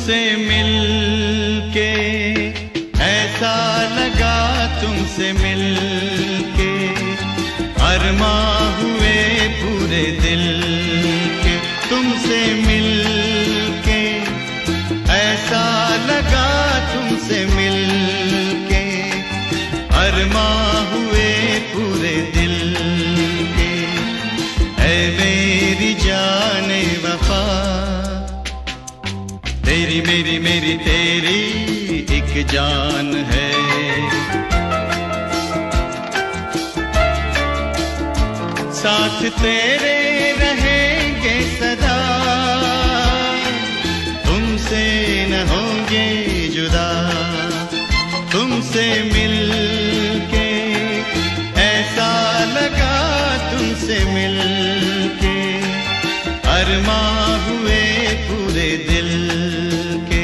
तुमसे मिलके ऐसा लगा, तुमसे मिलके अरमां हुए पूरे दिल के। तुमसे मिलके ऐसा लगा, तुमसे मिलके अरमां हुए पूरे दिल के। ऐ मेरी जाने वफा, तेरी मेरी मेरी तेरी एक जान है। साथ तेरे रहेंगे सदा, तुमसे न होंगे जुदा। तुमसे मिलके ऐसा लगा, तुमसे मिलके अरमां हुए पूरे दिल के।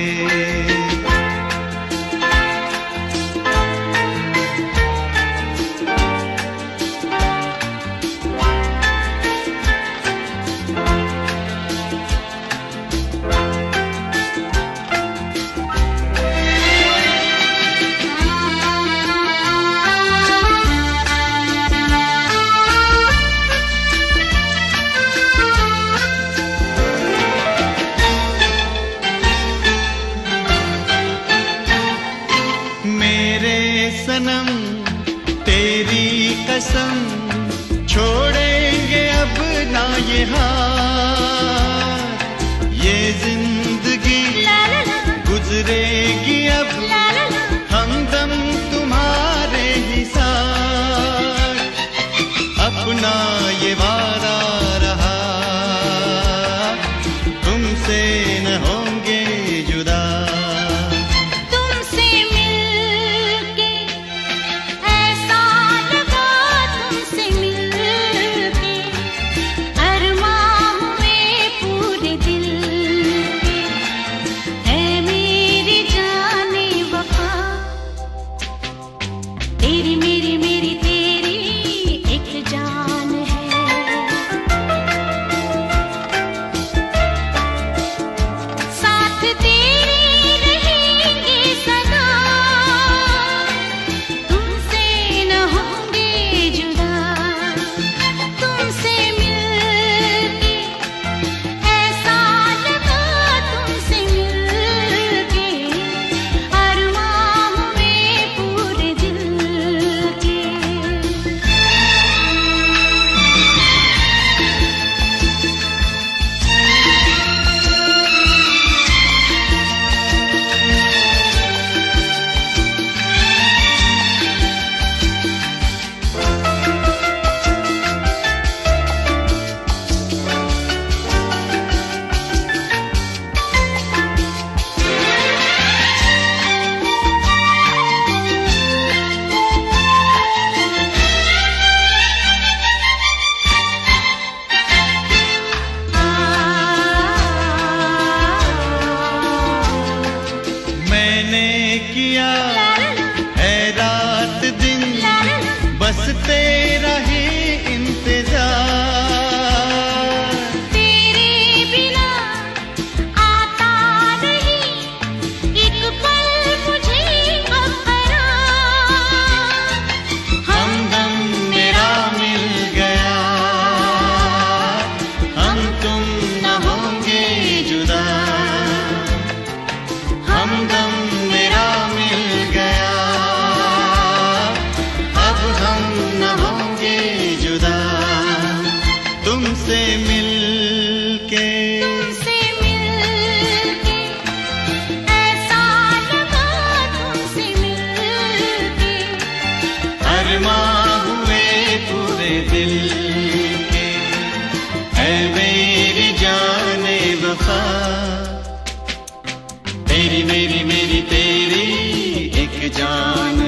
सनम तेरी कसम, छोड़ेंगे अब ना ये हाथ। ये जिंदगी गुजरेगी अब हमदम तुम्हारे ही साथ। अपना ये वादा रहा, तुमसे न होंगे जुदा। तेरी मेरी मेरी तेरी एक जान है। साथ तेरे रहेंगे सदा, तुमसे न होंगे जुदा। तुमसे मिलके ऐसा लगा, तुमसे मिलके अरमां हुए पूरे दिल। किया है रात दिन बस तेरा ही इंतजार। तेरे बिना आता नहीं एक पल मुझे अब करार। हमदम मेरा मिल गया, हम तुम न होंगे जुदा। हमदम मेरा मिल गया, अब हम न होंगे जुदा। तुमसे मिलके ऐसा लगा, तुमसे मिलके अरमां हुए पूरे दिल के। ऐ मेरी जाने वफा, तेरी मेरी मेरी तेरी एक जान